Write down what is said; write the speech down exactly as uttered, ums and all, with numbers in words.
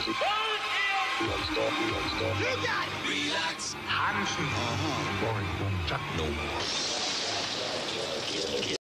got it. Relax. Hansen. Uh-huh. Boring. Tak. No more.